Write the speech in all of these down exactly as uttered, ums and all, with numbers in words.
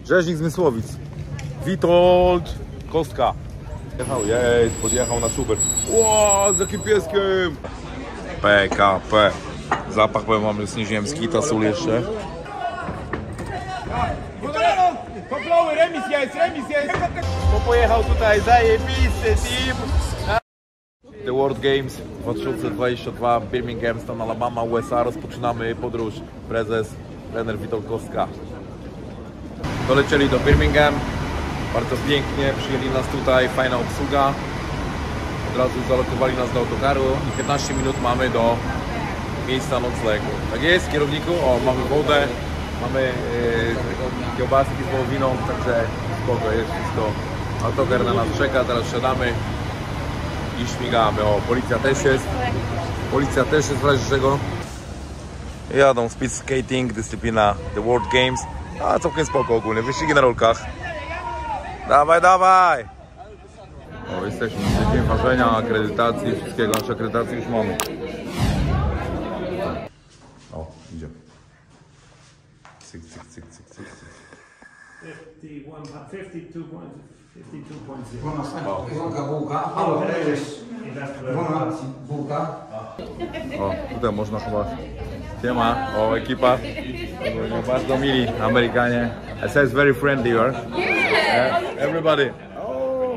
Rzeźnik z Mysłowic. Witold Kostka. Jechał, jest, podjechał na super. Ło, z jakim pieskiem! P K P. Zapach, powiem wam, jest nieziemski, ta sól jeszcze. Koplowy, remis jest, remis jest! Bo pojechał tutaj, zajebisty team! The World Games dwa tysiące dwudziesty drugi, Birmingham, stan Alabama, U S A. Rozpoczynamy podróż. Prezes, trener Witold Kostka. Dolecieli do Birmingham. Bardzo pięknie, przyjęli nas tutaj, fajna obsługa. Od razu zalokowali nas do autokaru i piętnaście minut mamy do miejsca noclegu. Tak jest, kierowniku? O, mamy wodę, mamy yy, kiełbaski z wołowiną, także spoko, jest wszystko. Autokar na nas czeka, teraz wsiadamy i śmigamy. O, policja też jest. Policja też jest w razie czego. Jadą speed skating, dyscyplina The World Games. A całkiem spoko ogólnie, wyścigi na rolkach. Dawaj, dawaj! O, jesteśmy na dzień ważenia, akredytacji, wszystkiego, nasze akredytacje już mamy. O, idzie. Cyk, cyk, cyk, cyk, cyk. O, tutaj można chyba... Siema, o, ekipa. Bardzo mili Amerykanie. I say it's very friendly, you are. Yeah, everybody. O,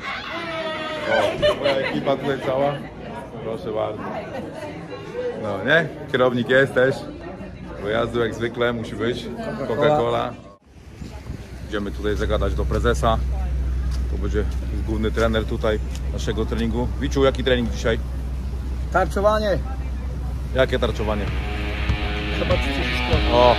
moja ekipa tutaj cała. Proszę bardzo. No, nie? Kierownik jest też. Wyjazdu jak zwykle musi być. Coca-Cola. Idziemy tutaj zagadać do prezesa. To będzie główny trener tutaj naszego treningu. Wiciu, jaki trening dzisiaj? Tarczowanie. Jakie tarczowanie? Zobaczycie wszystko. O.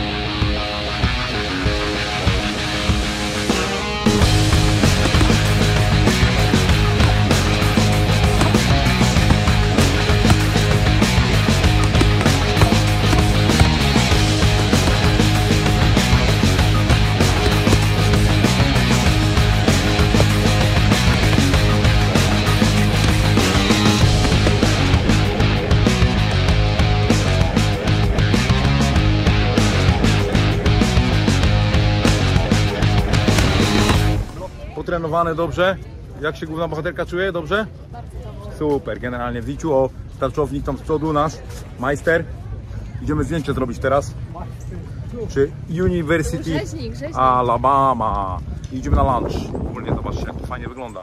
Potrenowany dobrze? Jak się główna bohaterka czuje? Dobrze? Super, generalnie w Wiciu, o, tarczownik tam z przodu, nasz majster. Idziemy zdjęcie zrobić teraz przy University Rzeźnik, rzeźnik. Alabama. I idziemy na lunch. Ogólnie zobaczcie, jak to fajnie wygląda.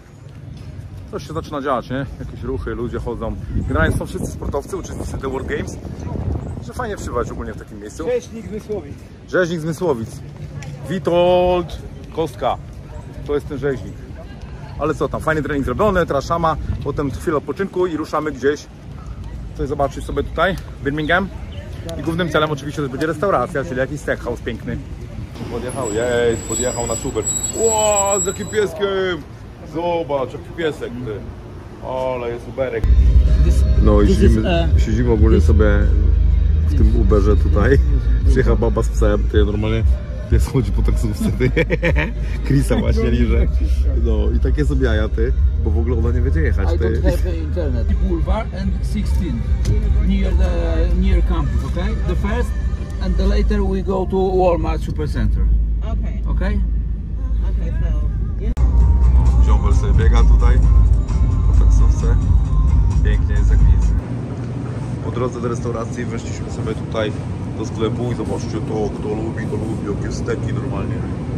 Coś się zaczyna dziać, nie? Jakieś ruchy, ludzie chodzą. Generalnie są wszyscy sportowcy, uczestnicy The World Games. Że fajnie przybywać ogólnie w takim miejscu. Rzeźnik z Mysłowic. Rzeźnik z Mysłowic. Witold Kostka. To jest ten rzeźnik. Ale co tam, fajny trening zrobiony, teraz szama, potem chwilę odpoczynku i ruszamy gdzieś. Coś zobaczyć sobie tutaj, Birmingham. I głównym celem oczywiście też będzie restauracja, czyli jakiś steakhouse piękny. Podjechał, jest, podjechał na super. Ło, z jakim pieskiem! Zobacz, jaki piesek, ty. Ale jest uberek. No i siedzimy, siedzimy ogólnie sobie w tym Uberze tutaj. Przyjechała baba z psem, ty normalnie. Pies chodzi po taksówce, ty. Chrisa właśnie liże. No i takie sobie jaja, ty. Bo w ogóle ona nie będzie jechać, ty. I don't have internet. Boulevard and sixteen near the near campus, okay? The first and the later we go to Walmart Supercenter. Okay. Okay? Okay, so yeah. Ziombel sobie biega tutaj po taksówce. Pięknie jest jak nic. Po drodze do restauracji weszliśmy sobie tutaj do sklepu i zobaczcie to, kto lubi, to lubi, jakie steki normalnie.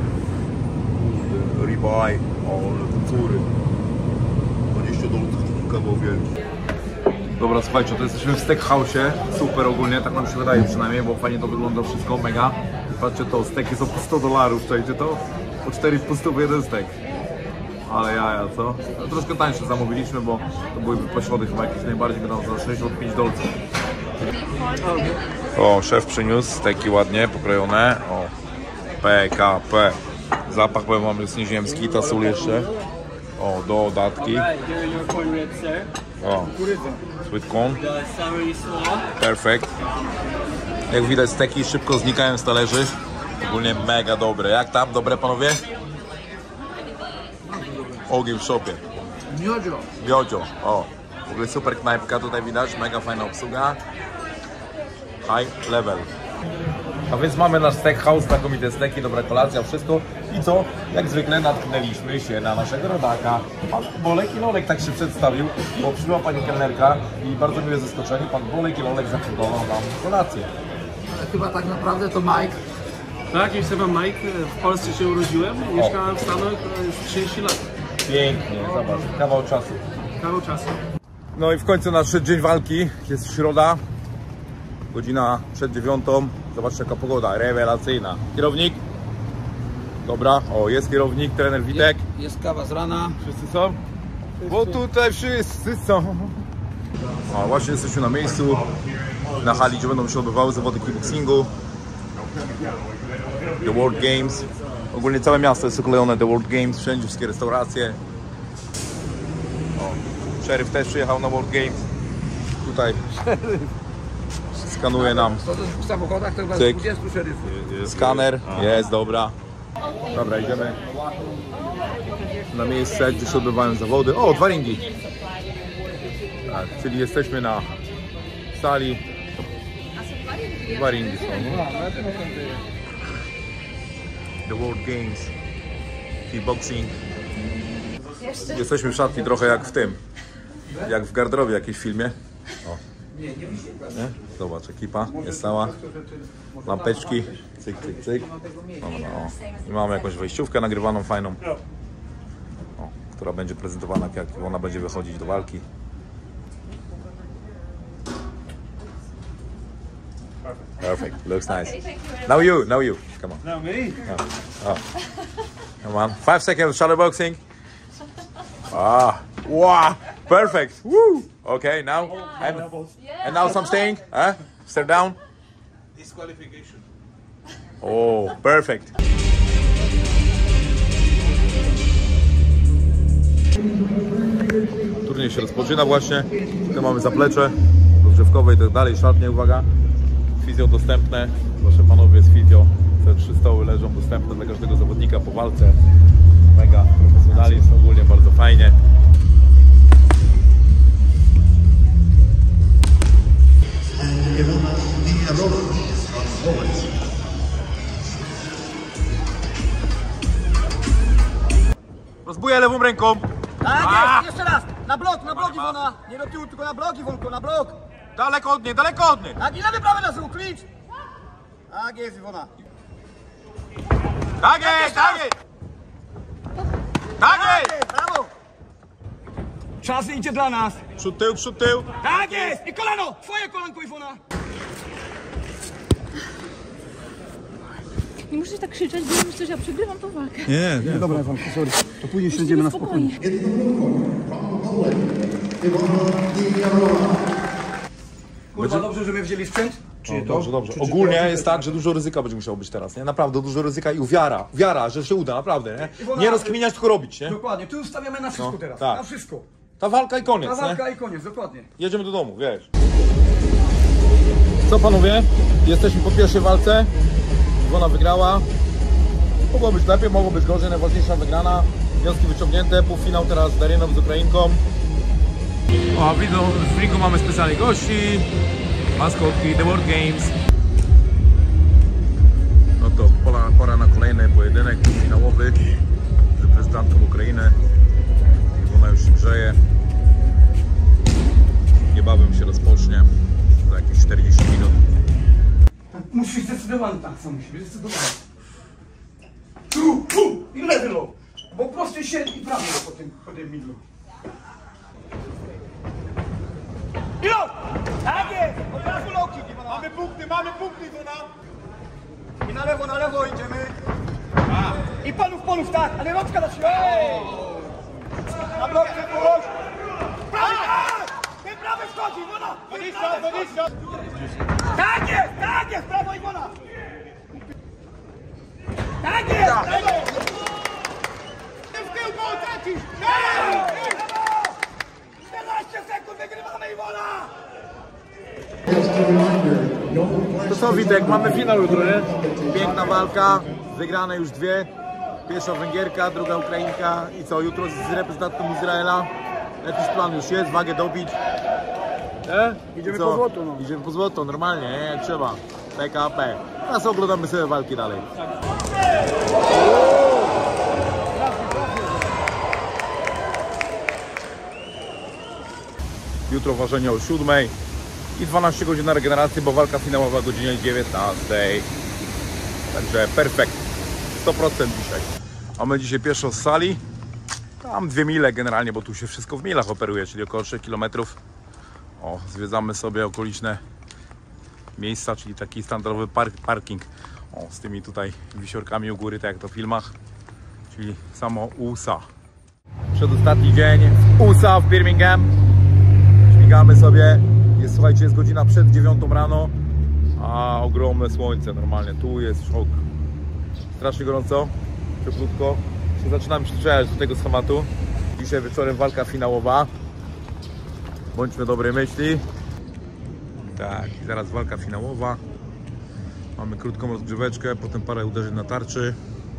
Kurde, ribeye, ale kucury. dwadzieścia dolarów kawał wielki. Dobra, słuchajcie, to jesteśmy w steakhouse'ie, super ogólnie, tak nam się wydaje przynajmniej, bo fajnie to wygląda wszystko, mega. Patrzcie to, steki są po sto dolarów, czajcie to? Po cztery po jeden stek. Ale jaja, co? No, troszkę tańsze zamówiliśmy, bo to były poślody chyba jakieś najbardziej, by nam za sześćdziesiąt pięć dolców. O, szef przyniósł steki ładnie pokrojone. O, P K P. Zapach, powiem wam, jest nieziemski, ta sól jeszcze. O, dodatki. O, sweet corn. Perfekt. Jak widać, steki szybko znikają z talerzy. Ogólnie mega dobre. Jak tam? Dobre, panowie? Ogień w szopie. Miodzio. Miodzio. O, w ogóle super knajpka tutaj widać. Mega fajna obsługa. High level. A więc mamy nasz steakhouse, znakomite steki, dobra kolacja, wszystko. I co? Jak zwykle natknęliśmy się na naszego rodaka. Pan Bolek i Lolek tak się przedstawił, bo przybyła pani kelnerka i bardzo miłe zaskoczenie. Pan Bolek i Lolek zaprezentował nam kolację. Chyba tak naprawdę to Mike. Tak, jestem Mike, w Polsce się urodziłem, mieszkałem w Stanach trzydzieści lat. Pięknie, zobacz, kawał czasu. Kawał czasu. No i w końcu nasz dzień walki, jest środa, godzina przed dziewiątą. Zobaczcie jaka pogoda, rewelacyjna. Kierownik? Dobra, o jest kierownik, trener Witek. Jest, jest kawa z rana. Wszyscy są? Bo tutaj wszyscy są. O, właśnie jesteśmy na miejscu, na hali, gdzie będą się odbywały zawody kickboxingu. The World Games. Ogólnie całe miasto jest oklejone The World Games, wszędzie wszystkie restauracje. O, szeryf też przyjechał na World Games. Tutaj skanuje nam. W samochodach to chyba Cyk. dwudziestu szeryfów. Skaner, jest, dobra. Dobra, idziemy na miejsce, gdzie się odbywają zawody. O, dwa ringi. Tak, czyli jesteśmy na sali. Dwa ringi są. The World Games, kickboxing. Jesteśmy w szatni trochę jak w tym, jak w garderobie jakiejś filmie. O. Nie? Zobacz, ekipa jest cała. Lampeczki, cyk, cyk, cyk. Dobra, o. I mamy jakąś wejściówkę nagrywaną fajną, o, która będzie prezentowana, jak ona będzie wychodzić do walki. Perfect, looks nice. Now you, now you, come on. Now me? Oh. Oh. Come on, five seconds shadow boxing. Ah, wow, perfect. Woo. Okay, now and, and now something. Huh? Step down. Disqualification. Oh, perfect. Turniej się rozpoczyna właśnie. Tutaj mamy zaplecze rozgrzewkowe i tak dalej. Szatnie, uwaga. Fizjo dostępne. Proszę panowie, jest fizjo. Te trzy stoły leżą dostępne dla każdego zawodnika po walce. Mega profesjonalizm, ogólnie bardzo fajnie. Rozbuję lewą ręką. Tak jest, jeszcze raz! Na blok, na blok Iwona! Nie do tyłu, tylko na blok Iwonko, na blok! Daleko od niej, daleko od niej. Tak, i lewy, prawy na tył, klicz! Tak jest Iwona! Tak jest, tak jest. Tak jest. Brawo! Czas idzie dla nas! Przód tył, przód tył. Tak jest! I kolano! Twoje kolanko Iwona! Nie musisz tak krzyczeć, bo myślę, że ja przegrywam tą walkę. Nie, nie. Dobra Iwonko, sorry. To później siedzimy na spokojnie. Kurwa, dobrze, że mnie wzięli sprzęt? No, dobrze, dobrze. Ogólnie jest tak, że dużo ryzyka będzie musiało być teraz, nie? Naprawdę dużo ryzyka i wiara, wiara, że się uda, naprawdę, nie? Nie rozkminiać, tylko robić, nie? Dokładnie, tu stawiamy na wszystko No, teraz, tak. na wszystko. Ta walka i koniec, Ta nie? walka i koniec, dokładnie. Jedziemy do domu, wiesz. Co panowie? Jesteśmy po pierwszej walce. Iwona wygrała. Mogło być lepiej, mogło być gorzej, najważniejsza wygrana. Wnioski wyciągnięte, półfinał teraz z Daryną, z Ukrainką. O, widzą, w ringu mamy specjalnych gości. Maskotki, The World Games. No to pora, pora na kolejny pojedynek finałowy z reprezentantką Ukrainy. Iwona już się grzeje. Niebawem się rozpocznie, za jakieś czterdzieści minut. Musisz zdecydowanie tak, co musimy zdecydować. Tu, tu i lewy low. Bo prosty się i prawy low po tym, po tym midlu. I low! Tak jest! Od razu low kick, Iwona. Mamy punkty, mamy punkty, Iwona! I na lewo, na lewo idziemy. I panów, panów, tak, ale rączka na siłę. Na blok, przypuść. Prawy, tak! Ten prawy wchodzi, Iwona! dwadzieścia, dwadzieścia! Tak jest, tak jest, prawo Iwona! Tak jest, prawo! W tył go tracisz! czternaście sekund, wygrywamy Iwona! To co Witek, mamy finał jutro, nie? Piękna walka, wygrane już dwie. Pierwsza Węgierka, druga Ukrainka i co, jutro z reprezentantką Izraela. Jakiś plan już jest, wagę dobić. Nie? Idziemy Co? po złoto, no. Idziemy po złoto, normalnie, nie? Jak trzeba. P K P. teraz oglądamy sobie walki dalej. Jutro ważenie o siódmej i dwanaście godzin na regenerację, bo walka finałowa o godzinie dziewiętnastej. Także perfekt, sto procent dzisiaj. A my dzisiaj pieszo z sali, tam dwie mile generalnie, bo tu się wszystko w milach operuje, czyli około trzech kilometrów. O, zwiedzamy sobie okoliczne miejsca, czyli taki standardowy park, parking. O, z tymi tutaj wisiorkami u góry, tak jak to w filmach, czyli samo U S A. Przedostatni dzień w U S A w Birmingham. Śmigamy sobie, jest, słuchajcie, jest godzina przed dziewiątą rano, a ogromne słońce normalnie, tu jest szok. Strasznie gorąco, cieplutko. Się zaczynam przyzwyczajać do tego schematu. Dzisiaj wieczorem walka finałowa. Bądźmy dobrej myśli. Tak, i zaraz walka finałowa. Mamy krótką rozgrzeweczkę, potem parę uderzeń na tarczy.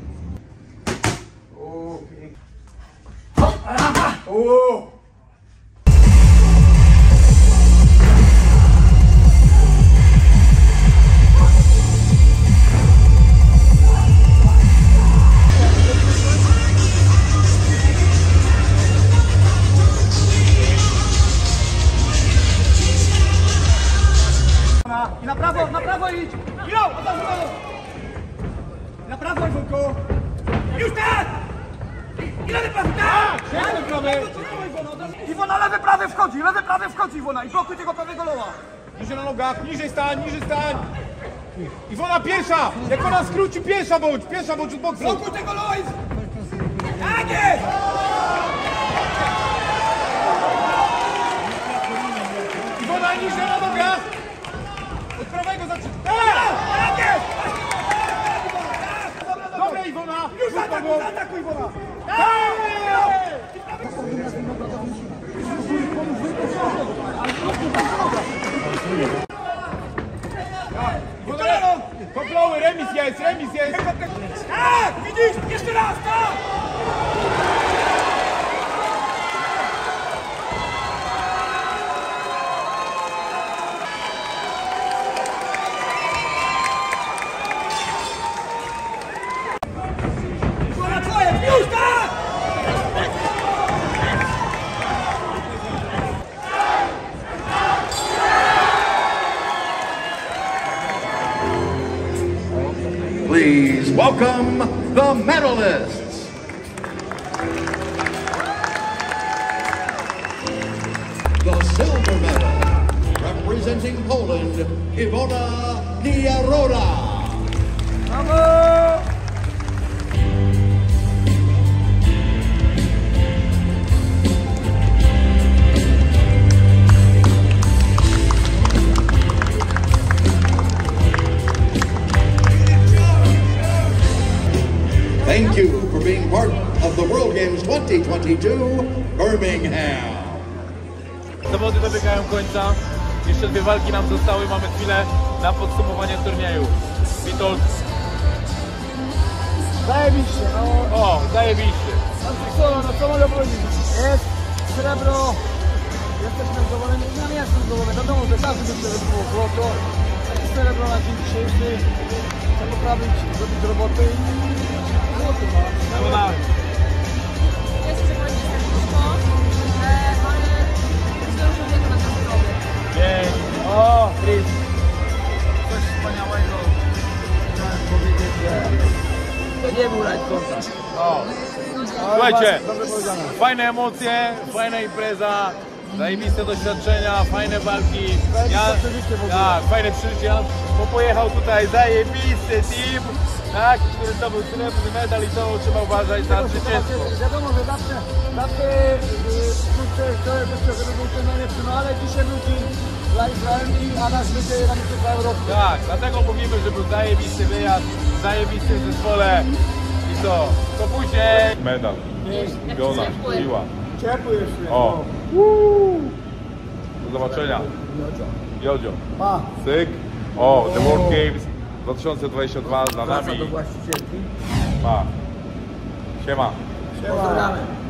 I na prawo, na prawo idź! Jo! Na prawo, Iwonko! Już tak! I lewy prawy, tak! Lewy prawy! Iwona, lewy prawy wchodzi, lewy prawy wchodzi, Iwona! I blokuj tego prawego loła! Niżej na nogach, niżej stań, niżej stań! Iwona pierwsza! Jak ona skróci, pierwsza bądź, pierwsza bądź od boksu! Blokuj tego loła i... Tak jest! Iwona niżej na nogach! Od prawego zaczyna! Tak jest! Dobra, Iwona! Już zaatakuj, zaatakuj, Iwona! Koploły, remis jest, remis jest! Tak! Widzisz? Jeszcze raz, tak! Iwona, twoje! Już, tak! Please welcome the medalists. The silver medal, representing Poland, Iwona Nieroda. Thank you for being part of the World Games twenty twenty-two, Birmingham. Zawody dobiegają końca. Jeszcze dwie walki nam zostały. Mamy chwilę na podsumowanie turnieju. Witold. Zajebiście, no. O, zajebiście. Co, no co mogę powiedzieć? Jest srebro. Jesteśmy zadowoleni. No nie jestem zadowolony. Wiadomo, że każdy by sobie było złoto. Srebro na dzień dzisiejszy. Chcę poprawić, zrobić robotę i złoto, no. Jest przekonanie serduszko, ale zdążył jego na to zdrowie. Pięknie. O, Chris. Coś wspaniałego. Chciałem powiedzieć, że to nie był light contact. O. Słuchajcie, fajne emocje, fajna impreza, zajebiste doświadczenia, fajne walki. Ja, tak, fajne przeżycie. Ja bo pojechał tutaj zajebisty team, tak, który zdobył srebrny medal i to trzeba uważać za zwycięstwo. Wiadomo, że zawsze, zawsze wkrótce chciałem jeszcze, żeby był ten najlepszy, no ale dzisiaj był team dla Izraela, a nasz będzie na miejscu dla Europy. Tak, dlatego mówimy, że był zajebisty wyjazd, zajebisty w zespole i co, to później medal, piona, siła. Ciepły jeszcze. O, do zobaczenia. Jodzio. Pa. Syk. O, The World Games dwa tysiące dwadzieścia dwa za nami. Do właścicielki. Pa. Siema. Pozdrawiamy.